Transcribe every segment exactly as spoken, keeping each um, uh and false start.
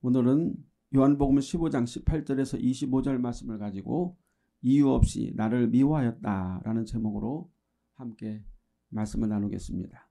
오늘은 요한복음 십오 장 십팔 절에서 이십오 절 말씀을 가지고 이유 없이 나를 미워하였다라는 제목으로 함께 말씀을 나누겠습니다.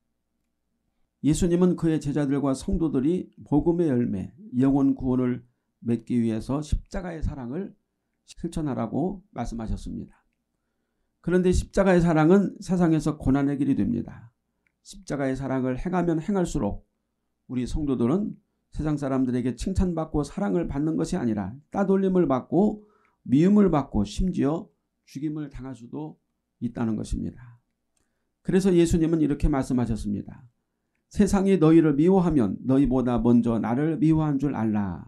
예수님은 그의 제자들과 성도들이 복음의 열매, 영혼 구원을 맺기 위해서 십자가의 사랑을 실천하라고 말씀하셨습니다. 그런데 십자가의 사랑은 세상에서 고난의 길이 됩니다. 십자가의 사랑을 행하면 행할수록 우리 성도들은 세상 사람들에게 칭찬받고 사랑을 받는 것이 아니라 따돌림을 받고 미움을 받고 심지어 죽임을 당할 수도 있다는 것입니다. 그래서 예수님은 이렇게 말씀하셨습니다. 세상이 너희를 미워하면 너희보다 먼저 나를 미워한 줄 알라.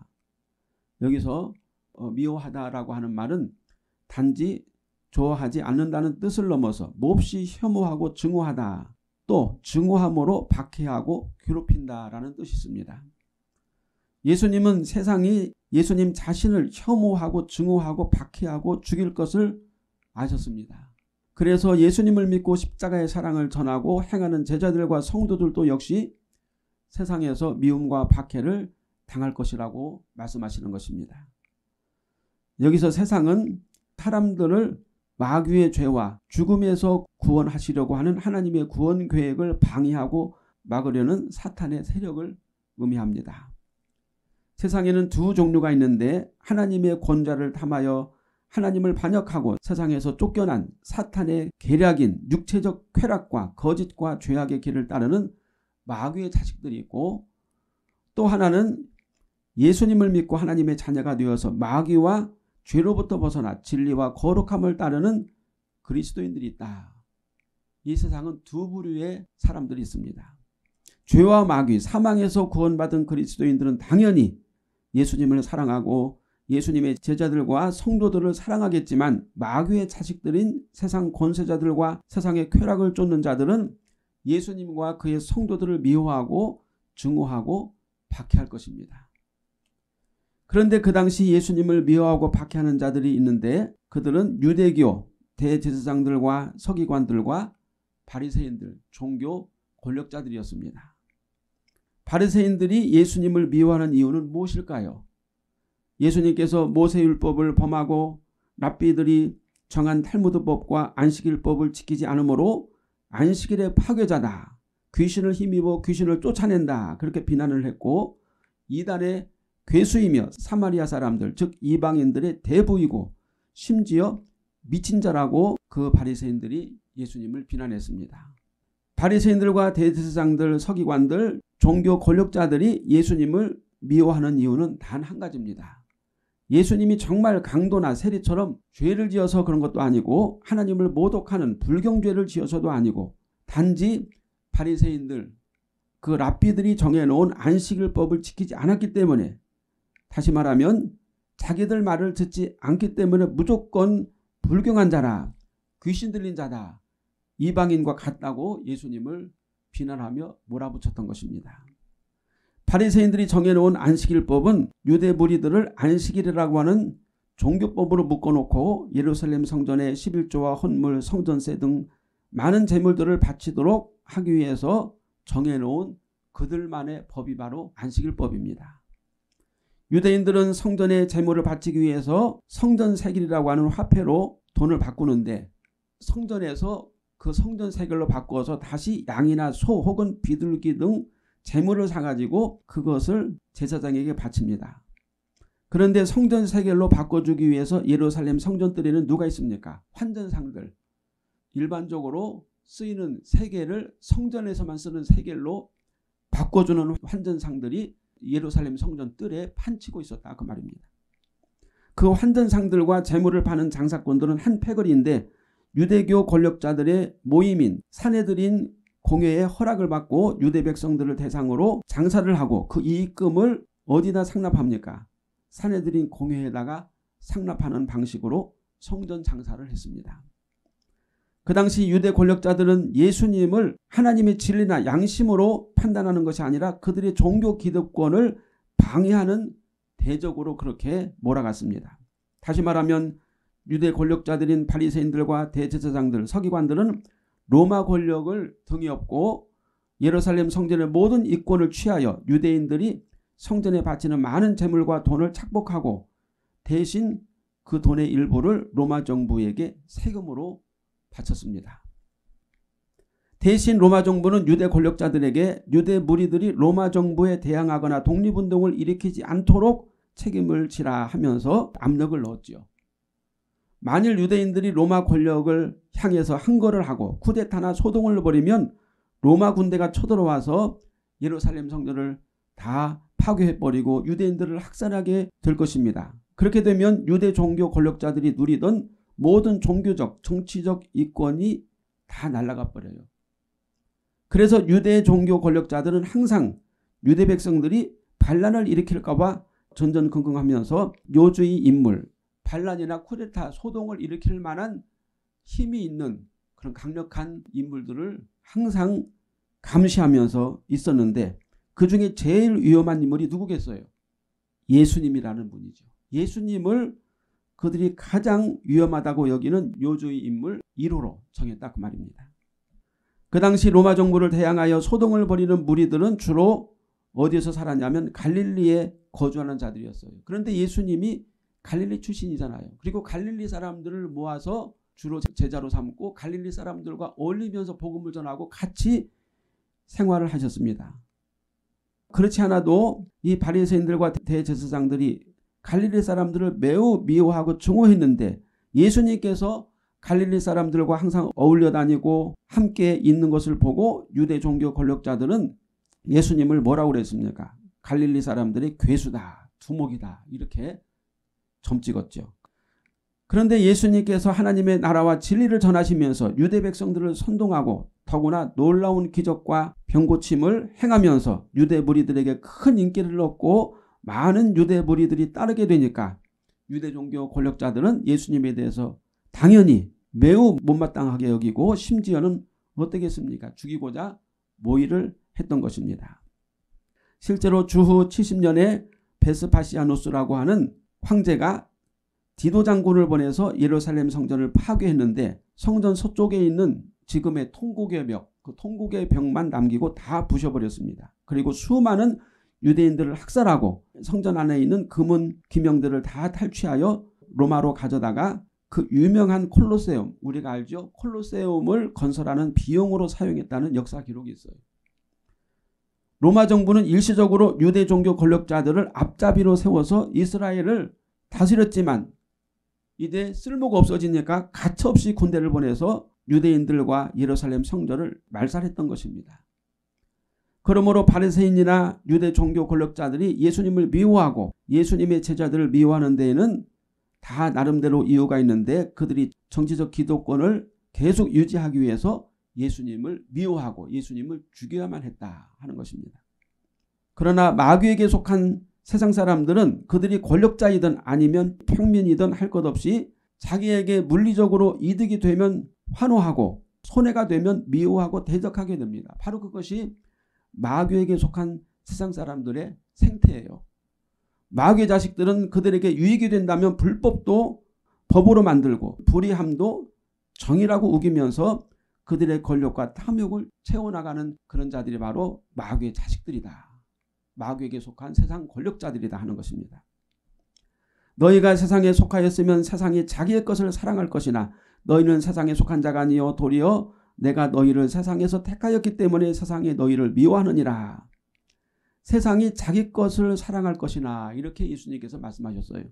여기서 미워하다라고 하는 말은 단지 좋아하지 않는다는 뜻을 넘어서 몹시 혐오하고 증오하다, 또 증오함으로 박해하고 괴롭힌다라는 뜻이 있습니다. 예수님은 세상이 예수님 자신을 혐오하고 증오하고 박해하고 죽일 것을 아셨습니다. 그래서 예수님을 믿고 십자가의 사랑을 전하고 행하는 제자들과 성도들도 역시 세상에서 미움과 박해를 당할 것이라고 말씀하시는 것입니다. 여기서 세상은 사람들을 마귀의 죄와 죽음에서 구원하시려고 하는 하나님의 구원 계획을 방해하고 막으려는 사탄의 세력을 의미합니다. 세상에는 두 종류가 있는데 하나님의 권좌를 탐하여 하나님을 반역하고 세상에서 쫓겨난 사탄의 계략인 육체적 쾌락과 거짓과 죄악의 길을 따르는 마귀의 자식들이 있고, 또 하나는 예수님을 믿고 하나님의 자녀가 되어서 마귀와 죄로부터 벗어나 진리와 거룩함을 따르는 그리스도인들이 있다. 이 세상은 두 부류의 사람들이 있습니다. 죄와 마귀, 사망에서 구원받은 그리스도인들은 당연히 예수님을 사랑하고 예수님의 제자들과 성도들을 사랑하겠지만, 마귀의 자식들인 세상 권세자들과 세상의 쾌락을 쫓는 자들은 예수님과 그의 성도들을 미워하고 증오하고 박해할 것입니다. 그런데 그 당시 예수님을 미워하고 박해하는 자들이 있는데, 그들은 유대교 대제사장들과 서기관들과 바리새인들, 종교 권력자들이었습니다. 바리새인들이 예수님을 미워하는 이유는 무엇일까요? 예수님께서 모세율법을 범하고 랍비들이 정한 탈무드법과 안식일법을 지키지 않으므로 안식일의 파괴자다, 귀신을 힘입어 귀신을 쫓아낸다, 그렇게 비난을 했고, 이단의 괴수이며 사마리아 사람들 즉 이방인들의 대부이고 심지어 미친 자라고 그 바리새인들이 예수님을 비난했습니다. 바리새인들과 대제사장들, 서기관들, 종교 권력자들이 예수님을 미워하는 이유는 단 한 가지입니다. 예수님이 정말 강도나 세리처럼 죄를 지어서 그런 것도 아니고, 하나님을 모독하는 불경죄를 지어서도 아니고, 단지 바리새인들, 그 랍비들이 정해놓은 안식일법을 지키지 않았기 때문에, 다시 말하면 자기들 말을 듣지 않기 때문에 무조건 불경한 자라, 귀신 들린 자다, 이방인과 같다고 예수님을 비난하며 몰아붙였던 것입니다. 바리새인들이 정해놓은 안식일법은 유대 무리들을 안식일이라고 하는 종교법으로 묶어놓고 예루살렘 성전의 십일조와 헌물, 성전세 등 많은 제물들을 바치도록 하기 위해서 정해놓은 그들만의 법이 바로 안식일법입니다. 유대인들은 성전의 제물을 바치기 위해서 성전세겔이라고 하는 화폐로 돈을 바꾸는데, 성전에서 그 성전세겔로 바꿔서 다시 양이나 소 혹은 비둘기 등 제물을 사가지고 그것을 제사장에게 바칩니다. 그런데 성전세겔로 바꿔주기 위해서 예루살렘 성전뜰에는 누가 있습니까? 환전상들. 일반적으로 쓰이는 세겔을 성전에서만 쓰는 세겔로 바꿔주는 환전상들이 예루살렘 성전 뜰에 판치고 있었다, 그 말입니다. 그 환전상들과 제물을 파는 장사꾼들은 한 패거리인데, 유대교 권력자들의 모임인 사내들인 공회의 허락을 받고 유대 백성들을 대상으로 장사를 하고 그 이익금을 어디다 상납합니까? 사내들인 공회에다가 상납하는 방식으로 성전 장사를 했습니다. 그 당시 유대 권력자들은 예수님을 하나님의 진리나 양심으로 판단하는 것이 아니라 그들의 종교 기득권을 방해하는 대적으로 그렇게 몰아갔습니다. 다시 말하면 유대 권력자들인 바리새인들과 대제사장들, 서기관들은 로마 권력을 등에 업고 예루살렘 성전의 모든 이권을 취하여 유대인들이 성전에 바치는 많은 재물과 돈을 착복하고 대신 그 돈의 일부를 로마 정부에게 세금으로 바쳤습니다. 대신 로마 정부는 유대 권력자들에게 유대 무리들이 로마 정부에 대항하거나 독립운동을 일으키지 않도록 책임을 지라 하면서 압력을 넣었죠. 만일 유대인들이 로마 권력을 향해서 항거를 하고 쿠데타나 소동을 벌이면 로마 군대가 쳐들어와서 예루살렘 성전을 다 파괴해버리고 유대인들을 학살하게 될 것입니다. 그렇게 되면 유대 종교 권력자들이 누리던 모든 종교적, 정치적 이권이 다 날아가 버려요. 그래서 유대 종교 권력자들은 항상 유대 백성들이 반란을 일으킬까 봐 전전긍긍하면서 요주의 인물, 반란이나 쿠데타, 소동을 일으킬 만한 힘이 있는 그런 강력한 인물들을 항상 감시하면서 있었는데 그중에 제일 위험한 인물이 누구겠어요? 예수님이라는 분이죠. 예수님을 그들이 가장 위험하다고 여기는 요주의 인물 일 호로 정했다 그 말입니다. 그 당시 로마 정부를 대항하여 소동을 벌이는 무리들은 주로 어디에서 살았냐면 갈릴리에 거주하는 자들이었어요. 그런데 예수님이 갈릴리 출신이잖아요. 그리고 갈릴리 사람들을 모아서 주로 제자로 삼고 갈릴리 사람들과 어울리면서 복음을 전하고 같이 생활을 하셨습니다. 그렇지 않아도 이 바리새인들과 대제사장들이 갈릴리 사람들을 매우 미워하고 증오했는데 예수님께서 갈릴리 사람들과 항상 어울려 다니고 함께 있는 것을 보고 유대 종교 권력자들은 예수님을 뭐라고 그랬습니까? 갈릴리 사람들이 괴수다, 두목이다 이렇게 점찍었죠. 그런데 예수님께서 하나님의 나라와 진리를 전하시면서 유대 백성들을 선동하고 더구나 놀라운 기적과 병고침을 행하면서 유대 무리들에게 큰 인기를 얻고 많은 유대 무리들이 따르게 되니까 유대 종교 권력자들은 예수님에 대해서 당연히 매우 못마땅하게 여기고 심지어는 어떻겠습니까? 죽이고자 모의를 했던 것입니다. 실제로 주후 칠십 년에 베스파시아누스라고 하는 황제가 디도 장군을 보내서 예루살렘 성전을 파괴했는데 성전 서쪽에 있는 지금의 통곡의 벽, 그 통곡의 벽만 남기고 다 부셔버렸습니다. 그리고 수많은 유대인들을 학살하고 성전 안에 있는 금은 기명들을 다 탈취하여 로마로 가져다가 그 유명한 콜로세움, 우리가 알죠? 콜로세움을 건설하는 비용으로 사용했다는 역사 기록이 있어요. 로마 정부는 일시적으로 유대 종교 권력자들을 앞잡이로 세워서 이스라엘을 다스렸지만 이제 쓸모가 없어지니까 가차없이 군대를 보내서 유대인들과 예루살렘 성전을 말살했던 것입니다. 그러므로 바리새인이나 유대 종교 권력자들이 예수님을 미워하고 예수님의 제자들을 미워하는 데에는 다 나름대로 이유가 있는데 그들이 정치적 기득권을 계속 유지하기 위해서 예수님을 미워하고 예수님을 죽여야만 했다 하는 것입니다. 그러나 마귀에게 속한 세상 사람들은 그들이 권력자이든 아니면 평민이든 할 것 없이 자기에게 물리적으로 이득이 되면 환호하고 손해가 되면 미워하고 대적하게 됩니다. 바로 그것이 마귀에게 속한 세상 사람들의 생태예요. 마귀의 자식들은 그들에게 유익이 된다면 불법도 법으로 만들고 불의함도 정의라고 우기면서 그들의 권력과 탐욕을 채워나가는 그런 자들이 바로 마귀의 자식들이다. 마귀에게 속한 세상 권력자들이다 하는 것입니다. 너희가 세상에 속하였으면 세상이 자기의 것을 사랑할 것이나 너희는 세상에 속한 자가 아니요 도리어 내가 너희를 세상에서 택하였기 때문에 세상이 너희를 미워하느니라. 세상이 자기 것을 사랑할 것이나 이렇게 예수님께서 말씀하셨어요.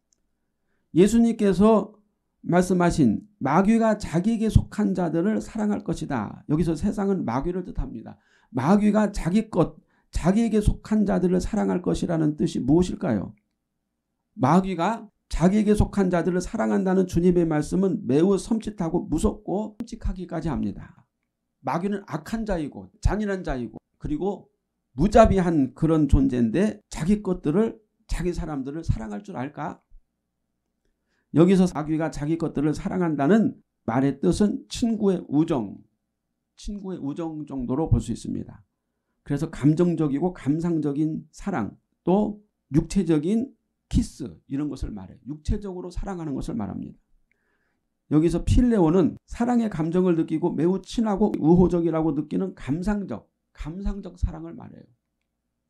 예수님께서 말씀하신 마귀가 자기에게 속한 자들을 사랑할 것이다. 여기서 세상은 마귀를 뜻합니다. 마귀가 자기 것, 자기에게 속한 자들을 사랑할 것이라는 뜻이 무엇일까요? 마귀가 자기에게 속한 자들을 사랑한다는 주님의 말씀은 매우 섬찟하고 무섭고 끔찍하기까지 합니다. 마귀는 악한 자이고 잔인한 자이고 그리고 무자비한 그런 존재인데 자기 것들을 자기 사람들을 사랑할 줄 알까? 여기서 마귀가 자기 것들을 사랑한다는 말의 뜻은 친구의 우정, 친구의 우정 정도로 볼 수 있습니다. 그래서 감정적이고 감상적인 사랑 또 육체적인 키스 이런 것을 말해요. 육체적으로 사랑하는 것을 말합니다. 여기서 필레오는 사랑의 감정을 느끼고 매우 친하고 우호적이라고 느끼는 감상적, 감상적 사랑을 말해요.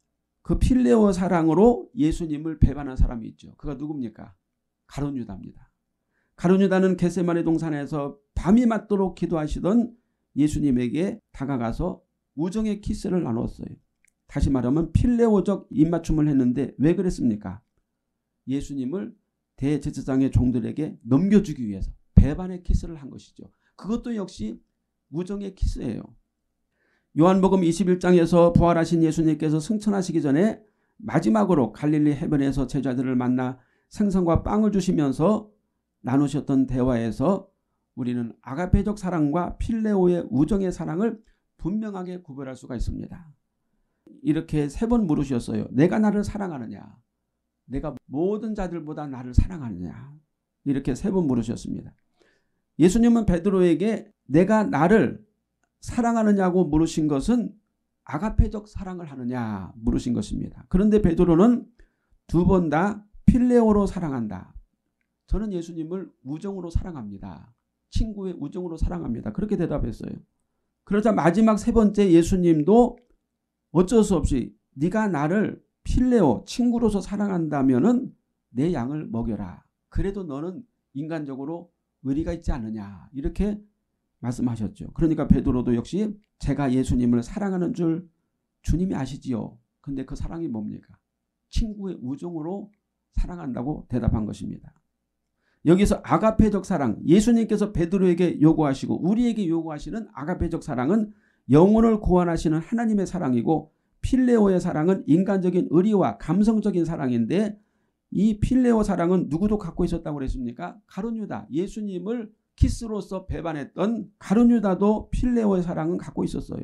그 필레오 사랑으로 예수님을 배반한 사람이 있죠. 그가 누굽니까? 가룟 유다입니다. 가룟 유다는 겟세마네 동산에서 밤이 맞도록 기도하시던 예수님에게 다가가서 우정의 키스를 나눴어요. 다시 말하면 필레오적 입맞춤을 했는데 왜 그랬습니까? 예수님을 대제사장의 종들에게 넘겨주기 위해서 배반의 키스를 한 것이죠. 그것도 역시 우정의 키스예요. 요한복음 이십일 장에서 부활하신 예수님께서 승천하시기 전에 마지막으로 갈릴리 해변에서 제자들을 만나 생선과 빵을 주시면서 나누셨던 대화에서 우리는 아가페적 사랑과 필레오의 우정의 사랑을 분명하게 구별할 수가 있습니다. 이렇게 세 번 물으셨어요. 내가 나를 사랑하느냐? 내가 모든 자들보다 나를 사랑하느냐? 이렇게 세 번 물으셨습니다. 예수님은 베드로에게 내가 나를 사랑하느냐고 물으신 것은 아가페적 사랑을 하느냐 물으신 것입니다. 그런데 베드로는 두 번 다 필레오로 사랑한다. 저는 예수님을 우정으로 사랑합니다. 친구의 우정으로 사랑합니다. 그렇게 대답했어요. 그러자 마지막 세 번째 예수님도 어쩔 수 없이 네가 나를 필레오 친구로서 사랑한다면은 내 양을 먹여라. 그래도 너는 인간적으로 의리가 있지 않느냐 이렇게 말씀하셨죠. 그러니까 베드로도 역시 제가 예수님을 사랑하는 줄 주님이 아시지요. 근데 그 사랑이 뭡니까? 친구의 우정으로 사랑한다고 대답한 것입니다. 여기서 아가페적 사랑, 예수님께서 베드로에게 요구하시고 우리에게 요구하시는 아가페적 사랑은 영혼을 구원하시는 하나님의 사랑이고 필레오의 사랑은 인간적인 의리와 감성적인 사랑인데 이 필레오 사랑은 누구도 갖고 있었다고 그랬습니까? 가룟 유다, 예수님을 키스로서 배반했던 가룟 유다도 필레오의 사랑은 갖고 있었어요.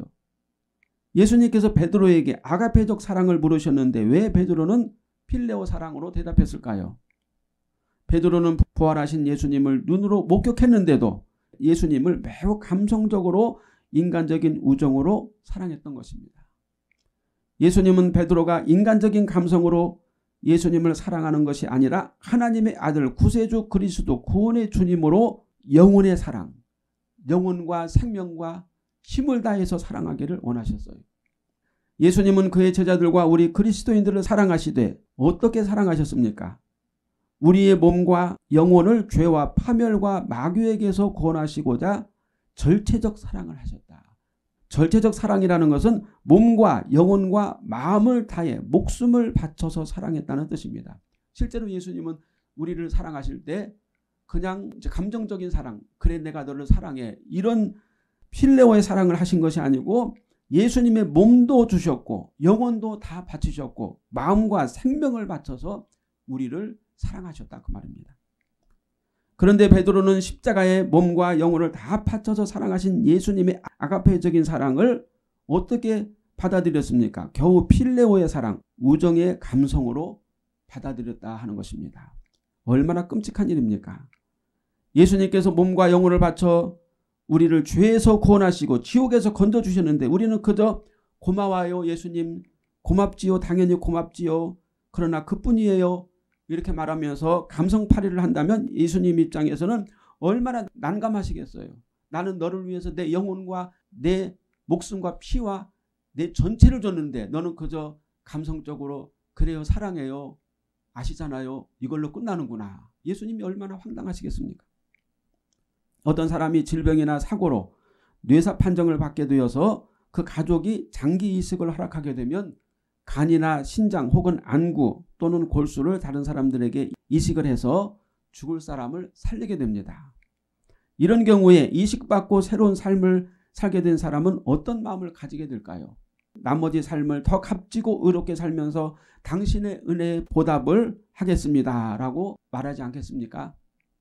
예수님께서 베드로에게 아가페적 사랑을 물으셨는데 왜 베드로는 필레오 사랑으로 대답했을까요? 베드로는 부활하신 예수님을 눈으로 목격했는데도 예수님을 매우 감성적으로 인간적인 우정으로 사랑했던 것입니다. 예수님은 베드로가 인간적인 감성으로 예수님을 사랑하는 것이 아니라 하나님의 아들 구세주 그리스도 구원의 주님으로 영혼의 사랑, 영혼과 생명과 힘을 다해서 사랑하기를 원하셨어요. 예수님은 그의 제자들과 우리 그리스도인들을 사랑하시되 어떻게 사랑하셨습니까? 우리의 몸과 영혼을 죄와 파멸과 마귀에게서 구원하시고자 절체적 사랑을 하셨다. 절체적 사랑이라는 것은 몸과 영혼과 마음을 다해 목숨을 바쳐서 사랑했다는 뜻입니다. 실제로 예수님은 우리를 사랑하실 때 그냥 감정적인 사랑, 그래 내가 너를 사랑해 이런 필레오의 사랑을 하신 것이 아니고 예수님의 몸도 주셨고 영혼도 다 바치셨고 마음과 생명을 바쳐서 우리를 사랑하셨다 그 말입니다. 그런데 베드로는 십자가에 몸과 영혼을 다 바쳐서 사랑하신 예수님의 아가페적인 사랑을 어떻게 받아들였습니까? 겨우 필레오의 사랑, 우정의 감성으로 받아들였다 하는 것입니다. 얼마나 끔찍한 일입니까? 예수님께서 몸과 영혼을 바쳐 우리를 죄에서 구원하시고 지옥에서 건져주셨는데 우리는 그저 고마워요 예수님, 고맙지요, 당연히 고맙지요, 그러나 그뿐이에요 이렇게 말하면서 감성팔이를 한다면 예수님 입장에서는 얼마나 난감하시겠어요. 나는 너를 위해서 내 영혼과 내 목숨과 피와 내 전체를 줬는데 너는 그저 감성적으로 그래요 사랑해요 아시잖아요 이걸로 끝나는구나. 예수님이 얼마나 황당하시겠습니까? 어떤 사람이 질병이나 사고로 뇌사 판정을 받게 되어서 그 가족이 장기 이식을 허락하게 되면 간이나 신장 혹은 안구 또는 골수를 다른 사람들에게 이식을 해서 죽을 사람을 살리게 됩니다. 이런 경우에 이식받고 새로운 삶을 살게 된 사람은 어떤 마음을 가지게 될까요? 나머지 삶을 더 값지고 의롭게 살면서 당신의 은혜에 보답을 하겠습니다 라고 말하지 않겠습니까?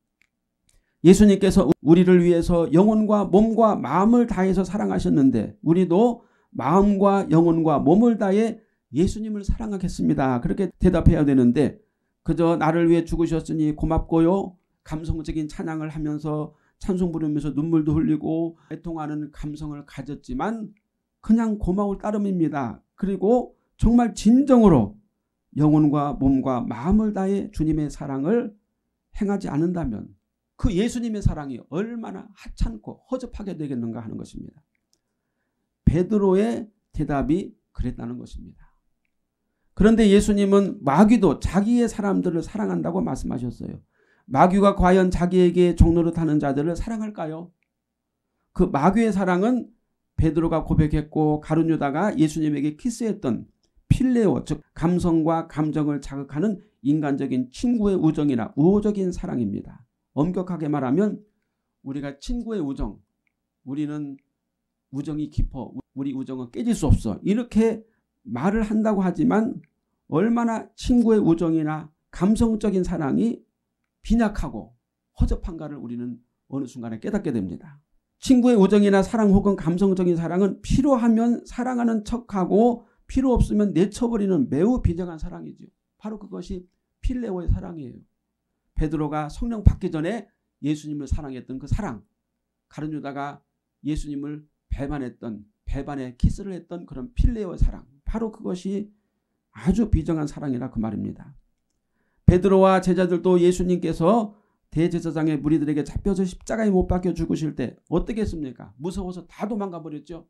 예수님께서 우리를 위해서 영혼과 몸과 마음을 다해서 사랑하셨는데 우리도 마음과 영혼과 몸을 다해 예수님을 사랑하겠습니다. 그렇게 대답해야 되는데 그저 나를 위해 죽으셨으니 고맙고요. 감성적인 찬양을 하면서 찬송 부르면서 눈물도 흘리고 애통하는 감성을 가졌지만 그냥 고마울 따름입니다. 그리고 정말 진정으로 영혼과 몸과 마음을 다해 주님의 사랑을 행하지 않는다면 그 예수님의 사랑이 얼마나 하찮고 허접하게 되겠는가 하는 것입니다. 베드로의 대답이 그랬다는 것입니다. 그런데 예수님은 마귀도 자기의 사람들을 사랑한다고 말씀하셨어요. 마귀가 과연 자기에게 종노릇하는 자들을 사랑할까요? 그 마귀의 사랑은 베드로가 고백했고 가룟 유다가 예수님에게 키스했던 필레오, 즉 감성과 감정을 자극하는 인간적인 친구의 우정이나 우호적인 사랑입니다. 엄격하게 말하면 우리가 친구의 우정, 우리는 우정이 깊어, 우리 우정은 깨질 수 없어, 이렇게 말을 한다고 하지만 얼마나 친구의 우정이나 감성적인 사랑이 빈약하고 허접한가를 우리는 어느 순간에 깨닫게 됩니다. 친구의 우정이나 사랑 혹은 감성적인 사랑은 필요하면 사랑하는 척하고 필요 없으면 내쳐버리는 매우 비정한 사랑이죠. 바로 그것이 필레오의 사랑이에요. 베드로가 성령 받기 전에 예수님을 사랑했던 그 사랑, 가룟 유다가 예수님을 배반했던, 배반에 키스를 했던 그런 필레오의 사랑, 바로 그것이 아주 비정한 사랑이라 그 말입니다. 베드로와 제자들도 예수님께서 대제사장의 무리들에게 잡혀서 십자가에 못 박혀 죽으실 때 어떻게 했습니까? 무서워서 다 도망가 버렸죠.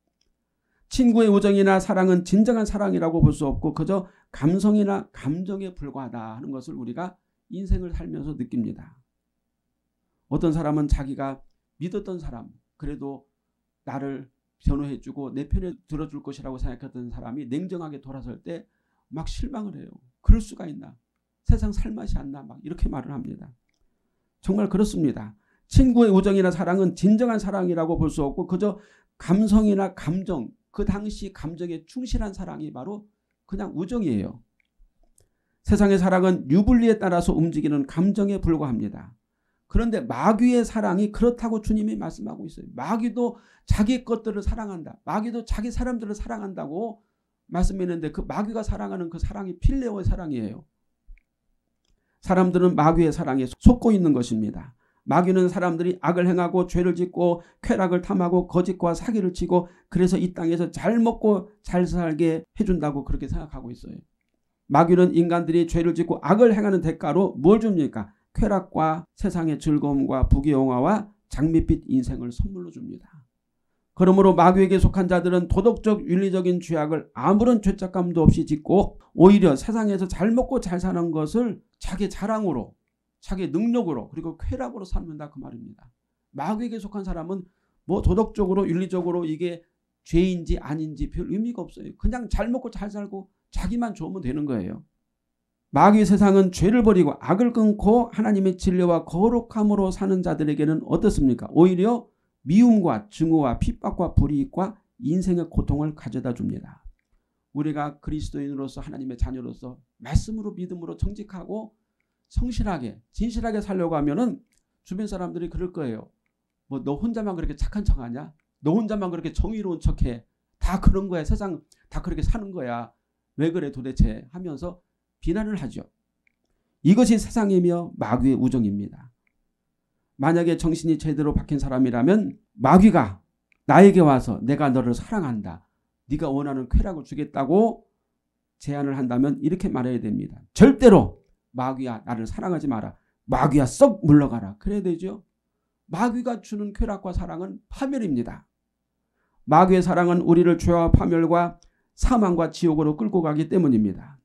친구의 우정이나 사랑은 진정한 사랑이라고 볼 수 없고 그저 감성이나 감정에 불과하다 하는 것을 우리가 인생을 살면서 느낍니다. 어떤 사람은 자기가 믿었던 사람, 그래도 나를 변호해주고 내 편에 들어줄 것이라고 생각했던 사람이 냉정하게 돌아설 때 막 실망을 해요. 그럴 수가 있나? 세상 살맛이 안 나? 막 이렇게 말을 합니다. 정말 그렇습니다. 친구의 우정이나 사랑은 진정한 사랑이라고 볼 수 없고 그저 감성이나 감정, 그 당시 감정에 충실한 사랑이 바로 그냥 우정이에요. 세상의 사랑은 유불리에 따라서 움직이는 감정에 불과합니다. 그런데 마귀의 사랑이 그렇다고 주님이 말씀하고 있어요. 마귀도 자기 것들을 사랑한다. 마귀도 자기 사람들을 사랑한다고 말씀했는데 그 마귀가 사랑하는 그 사랑이 필레오의 사랑이에요. 사람들은 마귀의 사랑에 속고 있는 것입니다. 마귀는 사람들이 악을 행하고 죄를 짓고 쾌락을 탐하고 거짓과 사기를 치고 그래서 이 땅에서 잘 먹고 잘 살게 해준다고 그렇게 생각하고 있어요. 마귀는 인간들이 죄를 짓고 악을 행하는 대가로 뭘 줍니까? 쾌락과 세상의 즐거움과 부귀영화와 장밋빛 인생을 선물로 줍니다. 그러므로 마귀에게 속한 자들은 도덕적 윤리적인 죄악을 아무런 죄책감도 없이 짓고 오히려 세상에서 잘 먹고 잘 사는 것을 자기 자랑으로, 자기 능력으로, 그리고 쾌락으로 삼는다 그 말입니다. 마귀에게 속한 사람은 뭐 도덕적으로 윤리적으로 이게 죄인지 아닌지 별 의미가 없어요. 그냥 잘 먹고 잘 살고 자기만 좋으면 되는 거예요. 마귀의 세상은 죄를 버리고 악을 끊고 하나님의 진리와 거룩함으로 사는 자들에게는 어떻습니까? 오히려 미움과 증오와 핍박과 불이익과 인생의 고통을 가져다 줍니다. 우리가 그리스도인으로서 하나님의 자녀로서 말씀으로 믿음으로 정직하고 성실하게 진실하게 살려고 하면은 주변 사람들이 그럴 거예요. 뭐 너 혼자만 그렇게 착한 척하냐? 너 혼자만 그렇게 정의로운 척해? 다 그런 거야. 세상 다 그렇게 사는 거야. 왜 그래 도대체? 하면서 비난을 하죠. 이것이 세상이며 마귀의 우정입니다. 만약에 정신이 제대로 박힌 사람이라면 마귀가 나에게 와서 내가 너를 사랑한다, 네가 원하는 쾌락을 주겠다고 제안을 한다면 이렇게 말해야 됩니다. 절대로 마귀야 나를 사랑하지 마라. 마귀야 썩 물러가라. 그래야 되죠. 마귀가 주는 쾌락과 사랑은 파멸입니다. 마귀의 사랑은 우리를 죄와 파멸과 사망과 지옥으로 끌고 가기 때문입니다.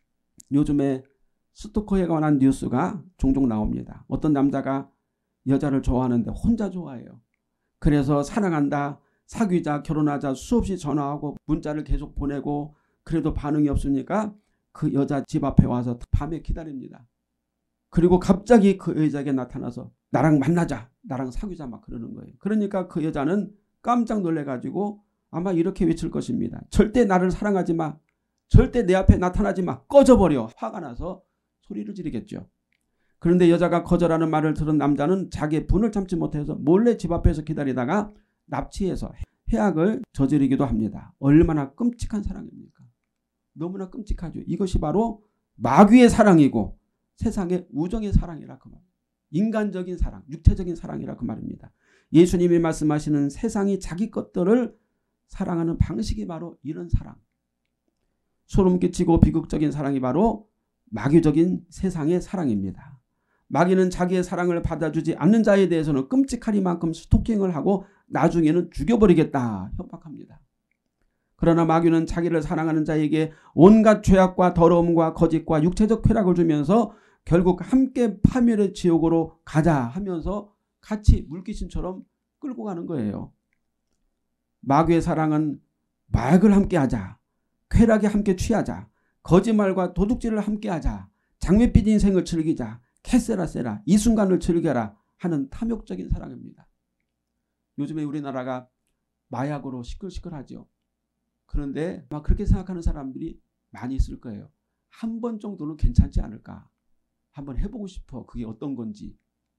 요즘에 스토커에 관한 뉴스가 종종 나옵니다. 어떤 남자가 여자를 좋아하는데 혼자 좋아해요. 그래서 사랑한다, 사귀자, 결혼하자 수없이 전화하고 문자를 계속 보내고 그래도 반응이 없으니까 그 여자 집 앞에 와서 밤에 기다립니다. 그리고 갑자기 그 여자에게 나타나서 나랑 만나자, 나랑 사귀자 막 그러는 거예요. 그러니까 그 여자는 깜짝 놀래가지고 아마 이렇게 외칠 것입니다. 절대 나를 사랑하지 마. 절대 내 앞에 나타나지 마. 꺼져버려. 화가 나서 소리를 지르겠죠. 그런데 여자가 거절하는 말을 들은 남자는 자기의 분을 참지 못해서 몰래 집 앞에서 기다리다가 납치해서 해악을 저지르기도 합니다. 얼마나 끔찍한 사랑입니까? 너무나 끔찍하죠. 이것이 바로 마귀의 사랑이고 세상의 우정의 사랑이라 그 말. 인간적인 사랑, 육체적인 사랑이라 그 말입니다. 예수님이 말씀하시는 세상이 자기 것들을 사랑하는 방식이 바로 이런 사랑. 소름 끼치고 비극적인 사랑이 바로 마귀적인 세상의 사랑입니다. 마귀는 자기의 사랑을 받아주지 않는 자에 대해서는 끔찍하리만큼 스토킹을 하고 나중에는 죽여버리겠다 협박합니다. 그러나 마귀는 자기를 사랑하는 자에게 온갖 죄악과 더러움과 거짓과 육체적 쾌락을 주면서 결국 함께 파멸의 지옥으로 가자 하면서 같이 물귀신처럼 끌고 가는 거예요. 마귀의 사랑은 마약을 함께 하자, 쾌락에 함께 취하자, 거짓말과 도둑질을 함께 하자, 장밋빛 인생을 즐기자, 캐세라세라 이 순간을 즐겨라 하는 탐욕적인 사랑입니다. 요즘에 우리나라가 마약으로 시끌시끌하죠. 그런데 막 그렇게 생각하는 사람들이 많이 있을 거예요. 한 번 정도는 괜찮지 않을까? 한번 해보고 싶어. 그게 어떤 건지.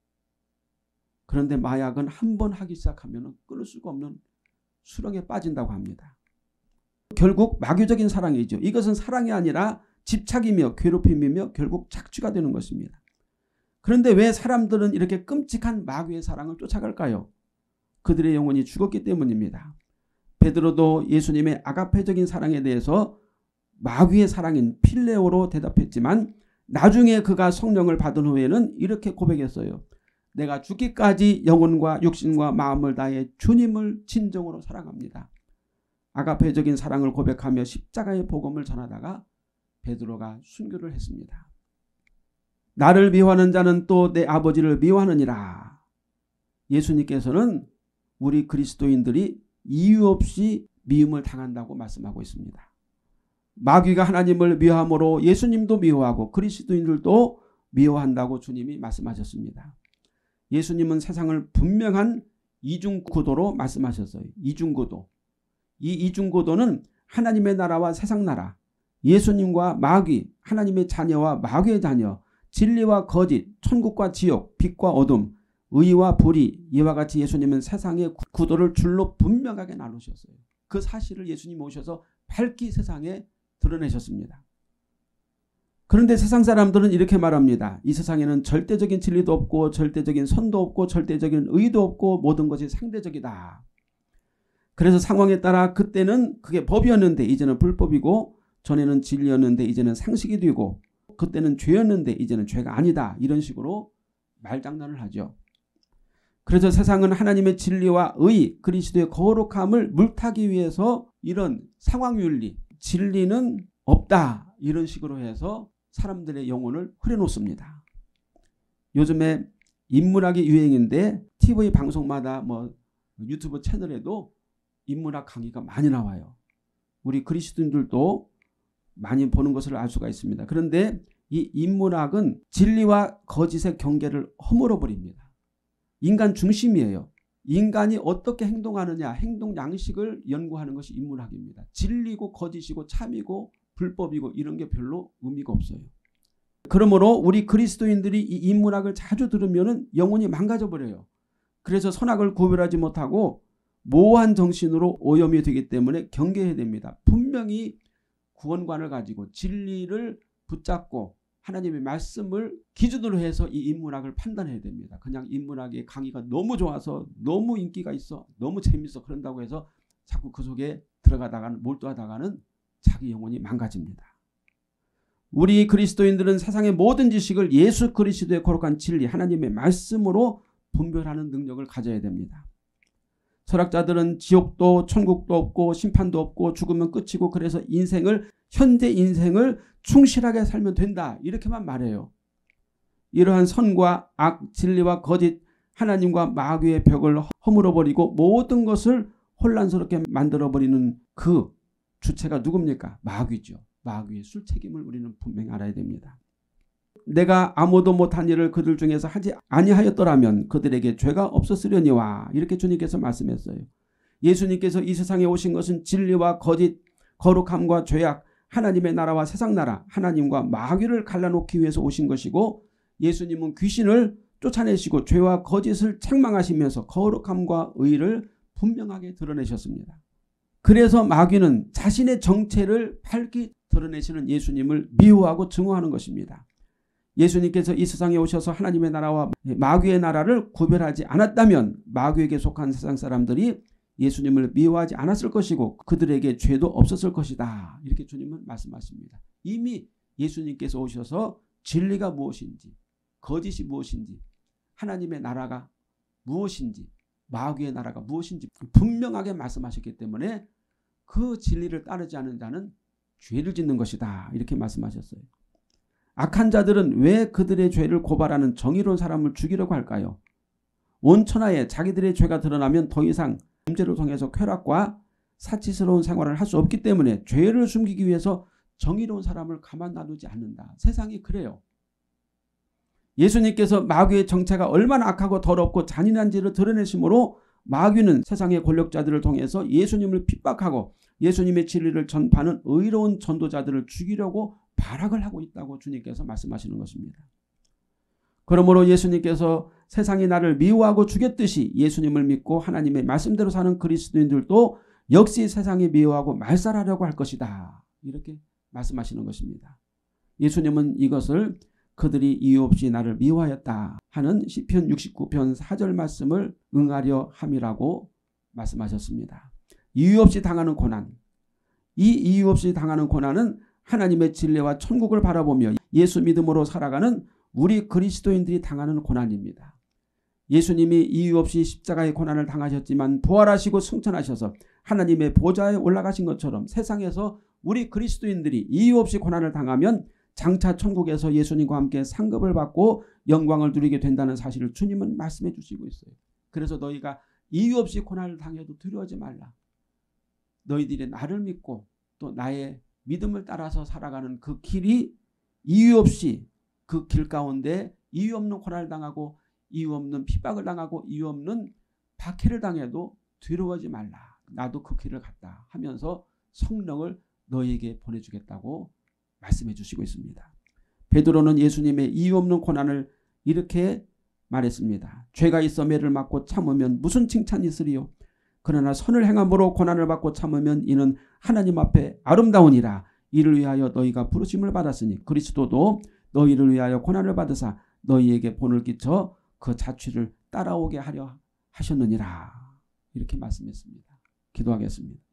그런데 마약은 한 번 하기 시작하면 끊을 수가 없는 수렁에 빠진다고 합니다. 결국 마귀적인 사랑이죠. 이것은 사랑이 아니라 집착이며 괴롭힘이며 결국 착취가 되는 것입니다. 그런데 왜 사람들은 이렇게 끔찍한 마귀의 사랑을 쫓아갈까요? 그들의 영혼이 죽었기 때문입니다. 베드로도 예수님의 아가페적인 사랑에 대해서 마귀의 사랑인 필레오로 대답했지만 나중에 그가 성령을 받은 후에는 이렇게 고백했어요. 내가 죽기까지 영혼과 육신과 마음을 다해 주님을 진정으로 사랑합니다. 아가페적인 사랑을 고백하며 십자가의 복음을 전하다가 베드로가 순교를 했습니다. 나를 미워하는 자는 또 내 아버지를 미워하느니라. 예수님께서는 우리 그리스도인들이 이유 없이 미움을 당한다고 말씀하고 있습니다. 마귀가 하나님을 미워함으로 예수님도 미워하고 그리스도인들도 미워한다고 주님이 말씀하셨습니다. 예수님은 세상을 분명한 이중구도로 말씀하셨어요. 이중구도. 이 이중구도는 하나님의 나라와 세상 나라, 예수님과 마귀, 하나님의 자녀와 마귀의 자녀, 진리와 거짓, 천국과 지옥, 빛과 어둠, 의와 불의, 이와 같이 예수님은 세상의 구도를 줄로 분명하게 나누셨어요. 그 사실을 예수님이 오셔서 밝히 세상에 드러내셨습니다. 그런데 세상 사람들은 이렇게 말합니다. 이 세상에는 절대적인 진리도 없고 절대적인 선도 없고 절대적인 의도 없고 모든 것이 상대적이다. 그래서 상황에 따라 그때는 그게 법이었는데 이제는 불법이고, 전에는 진리였는데 이제는 상식이 되고, 그때는 죄였는데 이제는 죄가 아니다. 이런 식으로 말장난을 하죠. 그래서 세상은 하나님의 진리와 의, 그리스도의 거룩함을 물타기 위해서 이런 상황윤리, 진리는 없다 이런 식으로 해서 사람들의 영혼을 흐려놓습니다. 요즘에 인문학이 유행인데 티비 방송마다 뭐 유튜브 채널에도 인문학 강의가 많이 나와요. 우리 그리스도인들도 많이 보는 것을 알 수가 있습니다. 그런데 이 인문학은 진리와 거짓의 경계를 허물어 버립니다. 인간 중심이에요. 인간이 어떻게 행동하느냐, 행동 양식을 연구하는 것이 인문학입니다. 진리고 거짓이고 참이고 불법이고 이런 게 별로 의미가 없어요. 그러므로 우리 그리스도인들이 이 인문학을 자주 들으면 영혼이 망가져 버려요. 그래서 선악을 구별하지 못하고 모호한 정신으로 오염이 되기 때문에 경계해야 됩니다. 분명히 구원관을 가지고 진리를 붙잡고 하나님의 말씀을 기준으로 해서 이 인문학을 판단해야 됩니다. 그냥 인문학의 강의가 너무 좋아서 너무 인기가 있어 너무 재밌어 그런다고 해서 자꾸 그 속에 들어가다가는 몰두하다가는 자기 영혼이 망가집니다. 우리 그리스도인들은 세상의 모든 지식을 예수 그리스도의 거룩한 진리 하나님의 말씀으로 분별하는 능력을 가져야 됩니다. 철학자들은 지옥도 천국도 없고 심판도 없고 죽으면 끝이고 그래서 인생을 현재 인생을 충실하게 살면 된다 이렇게만 말해요. 이러한 선과 악, 진리와 거짓, 하나님과 마귀의 벽을 허물어버리고 모든 것을 혼란스럽게 만들어버리는 그 주체가 누굽니까? 마귀죠. 마귀의 술책임을 우리는 분명히 알아야 됩니다. 내가 아무도 못한 일을 그들 중에서 하지 아니하였더라면 그들에게 죄가 없었으려니와 이렇게 주님께서 말씀했어요. 예수님께서 이 세상에 오신 것은 진리와 거짓, 거룩함과 죄악, 하나님의 나라와 세상 나라, 하나님과 마귀를 갈라놓기 위해서 오신 것이고 예수님은 귀신을 쫓아내시고 죄와 거짓을 책망하시면서 거룩함과 의를 분명하게 드러내셨습니다. 그래서 마귀는 자신의 정체를 밝히 드러내시는 예수님을 미워하고 증오하는 것입니다. 예수님께서 이 세상에 오셔서 하나님의 나라와 마귀의 나라를 구별하지 않았다면 마귀에게 속한 세상 사람들이 예수님을 미워하지 않았을 것이고 그들에게 죄도 없었을 것이다. 이렇게 주님은 말씀하십니다. 이미 예수님께서 오셔서 진리가 무엇인지 거짓이 무엇인지 하나님의 나라가 무엇인지 마귀의 나라가 무엇인지 분명하게 말씀하셨기 때문에 그 진리를 따르지 않는 자는 죄를 짓는 것이다. 이렇게 말씀하셨어요. 악한 자들은 왜 그들의 죄를 고발하는 정의로운 사람을 죽이려고 할까요? 온 천하에 자기들의 죄가 드러나면 더 이상 범죄를 통해서 쾌락과 사치스러운 생활을 할 수 없기 때문에 죄를 숨기기 위해서 정의로운 사람을 가만 놔두지 않는다. 세상이 그래요. 예수님께서 마귀의 정체가 얼마나 악하고 더럽고 잔인한지를 드러내심으로 마귀는 세상의 권력자들을 통해서 예수님을 핍박하고 예수님의 진리를 전파하는 의로운 전도자들을 죽이려고 발악을 하고 있다고 주님께서 말씀하시는 것입니다. 그러므로 예수님께서 세상이 나를 미워하고 죽였듯이 예수님을 믿고 하나님의 말씀대로 사는 그리스도인들도 역시 세상이 미워하고 말살하려고 할 것이다. 이렇게 말씀하시는 것입니다. 예수님은 이것을 그들이 이유 없이 나를 미워하였다 하는 시편 육십구 편 사 절 말씀을 응하려 함이라고 말씀하셨습니다. 이유 없이 당하는 고난, 이 이유 없이 당하는 고난은 하나님의 진리와 천국을 바라보며 예수 믿음으로 살아가는 우리 그리스도인들이 당하는 고난입니다. 예수님이 이유 없이 십자가의 고난을 당하셨지만 부활하시고 승천하셔서 하나님의 보좌에 올라가신 것처럼 세상에서 우리 그리스도인들이 이유 없이 고난을 당하면 장차 천국에서 예수님과 함께 상급을 받고 영광을 누리게 된다는 사실을 주님은 말씀해 주시고 있어요. 그래서 너희가 이유 없이 고난을 당해도 두려워하지 말라. 너희들이 나를 믿고 또 나의 믿음을 따라서 살아가는 그 길이 이유 없이 그 길 가운데 이유 없는 고난을 당하고 이유 없는 핍박을 당하고 이유 없는 박해를 당해도 두려워하지 말라. 나도 그 길을 갔다 하면서 성령을 너희에게 보내주겠다고 말씀해 주시고 있습니다. 베드로는 예수님의 이유 없는 고난을 이렇게 말했습니다. 죄가 있어 매를 맞고 참으면 무슨 칭찬이 있으리요. 그러나 선을 행함으로 고난을 받고 참으면 이는 하나님 앞에 아름다우니라. 이를 위하여 너희가 부르심을 받았으니 그리스도도 너희를 위하여 고난을 받으사 너희에게 본을 끼쳐 그 자취를 따라오게 하려 하셨느니라. 이렇게 말씀했습니다. 기도하겠습니다.